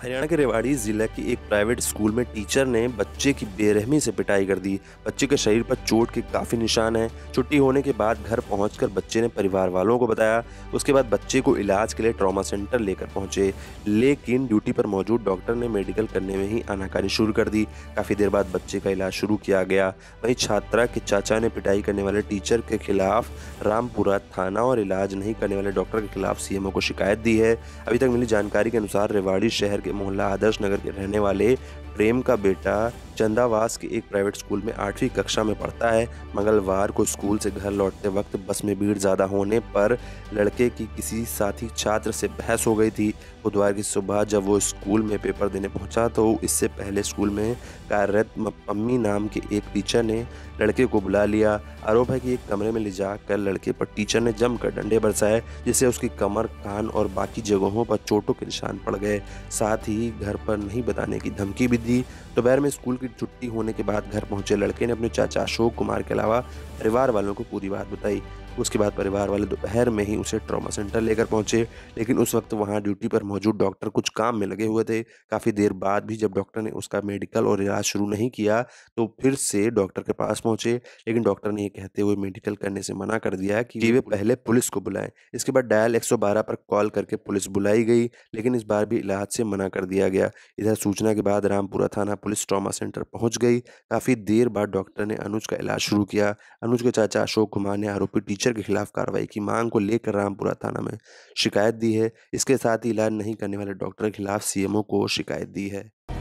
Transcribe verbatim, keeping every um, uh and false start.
हरियाणा के रेवाड़ी जिला की एक प्राइवेट स्कूल में टीचर ने बच्चे की बेरहमी से पिटाई कर दी। बच्चे के शरीर पर चोट के काफी निशान हैं। छुट्टी होने के बाद घर पहुंचकर बच्चे ने परिवार वालों को बताया। उसके बाद बच्चे को इलाज के लिए ट्रॉमा सेंटर लेकर पहुंचे, लेकिन ड्यूटी पर मौजूद डॉक्टर ने मेडिकल करने में ही आनाकानी शुरू कर दी। काफी देर बाद बच्चे का इलाज शुरू किया गया। वहीं छात्रा के चाचा ने पिटाई करने वाले टीचर के खिलाफ रामपुरा थाना और इलाज नहीं करने वाले डॉक्टर के खिलाफ सीएमओ को शिकायत दी है। अभी तक मिली जानकारी के अनुसार रेवाड़ी शहर के मोहल्ला आदर्श नगर के रहने वाले प्रेम का बेटा चंदावास के एक प्राइवेट स्कूल में आठवीं कक्षा में पढ़ता है। मंगलवार को स्कूल से घर लौटते वक्त बस में भीड़ ज्यादा होने पर लड़के की किसी साथी छात्र से बहस हो गई थी। बुधवार की सुबह जब वो स्कूल में पेपर देने पहुंचा तो इससे पहले स्कूल में कार्यरत म- पम्मी नाम के एक टीचर ने लड़के को बुला लिया। आरोप है कि एक कमरे में ले जाकर लड़के पर टीचर ने जमकर डंडे बरसाए, जिससे उसकी कमर, कान और बाकी जगहों पर चोटों के निशान पड़ गए। साथ ही घर पर नहीं बताने की धमकी भी दी। दोपहर में स्कूल की छुट्टी होने के बाद घर पहुंचे लड़के ने अपने चाचा अशोक कुमार के अलावा परिवार वालों को पूरी बात बताई। उसके बाद परिवार वाले दोपहर में ही उसे ट्रॉमा सेंटर लेकर पहुंचे, लेकिन उस वक्त वहां ड्यूटी पर मौजूद डॉक्टर कुछ काम में लगे हुए थे। काफी देर बाद भी जब डॉक्टर ने उसका मेडिकल और इलाज शुरू नहीं किया तो फिर से डॉक्टर के पास पहुंचे, लेकिन डॉक्टर ने ये कहते हुए मेडिकल करने से मना कर दिया कि कि वे पहले पुलिस को बुलाएं। इसके बाद डायल एक सौ बारह पर कॉल करके पुलिस बुलाई गई, लेकिन इस बार भी इलाज से मना कर दिया गया। इधर सूचना के बाद रामपुरा थाना पुलिस ट्रॉमा सेंटर पहुंच गई। काफी देर बाद डॉक्टर ने अनुज का इलाज शुरू किया। अनुज के चाचा अशोक कुमार ने आरोपी टीचर के खिलाफ कार्रवाई की मांग को लेकर रामपुरा थाना में शिकायत दी है। इसके साथ ही इलाज नहीं करने वाले डॉक्टर के खिलाफ सीएमओ को शिकायत दी है।